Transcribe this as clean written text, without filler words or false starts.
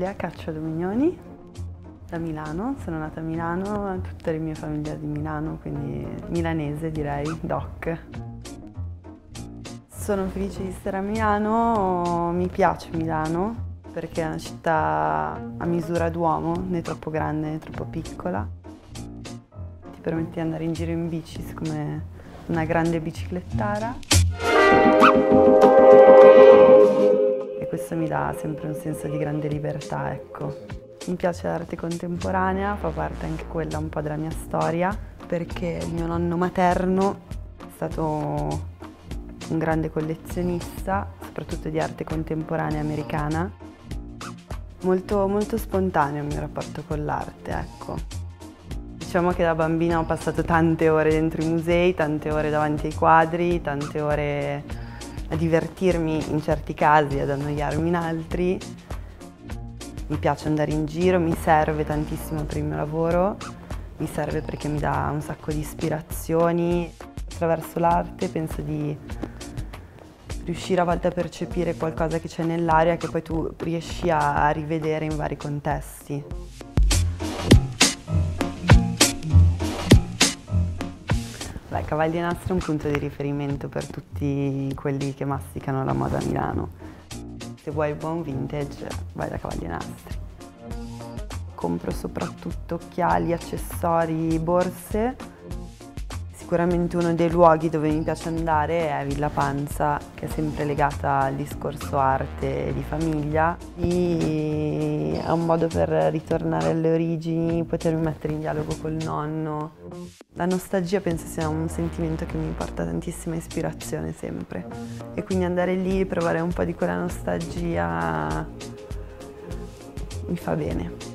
Giulia Cacciadomignoni, da Milano. Sono nata a Milano, tutta la mia famiglia è di Milano, quindi milanese direi, doc. Sono felice di stare a Milano, mi piace Milano perché è una città a misura d'uomo, né troppo grande né troppo piccola. Ti permette di andare in giro in bici, siccome è una grande biciclettara. E questo mi dà sempre un senso di grande libertà, ecco. Mi piace l'arte contemporanea, fa parte anche quella un po' della mia storia, perché il mio nonno materno è stato un grande collezionista, soprattutto di arte contemporanea americana. Molto, molto spontaneo il mio rapporto con l'arte, ecco. Diciamo che da bambina ho passato tante ore dentro i musei, tante ore davanti ai quadri, tante ore a divertirmi in certi casi, ad annoiarmi in altri. Mi piace andare in giro, mi serve tantissimo per il mio lavoro, mi serve perché mi dà un sacco di ispirazioni. Attraverso l'arte penso di riuscire a volte a percepire qualcosa che c'è nell'aria che poi tu riesci a rivedere in vari contesti. Cavalli e Nastri è un punto di riferimento per tutti quelli che masticano la moda a Milano. Se vuoi il buon vintage, vai da Cavalli e Nastri. Compro soprattutto occhiali, accessori, borse. Sicuramente uno dei luoghi dove mi piace andare è Villa Panza, che è sempre legata al discorso arte di famiglia. E è un modo per ritornare alle origini, potermi mettere in dialogo col nonno. La nostalgia penso sia un sentimento che mi porta tantissima ispirazione sempre. E quindi andare lì e provare un po' di quella nostalgia mi fa bene.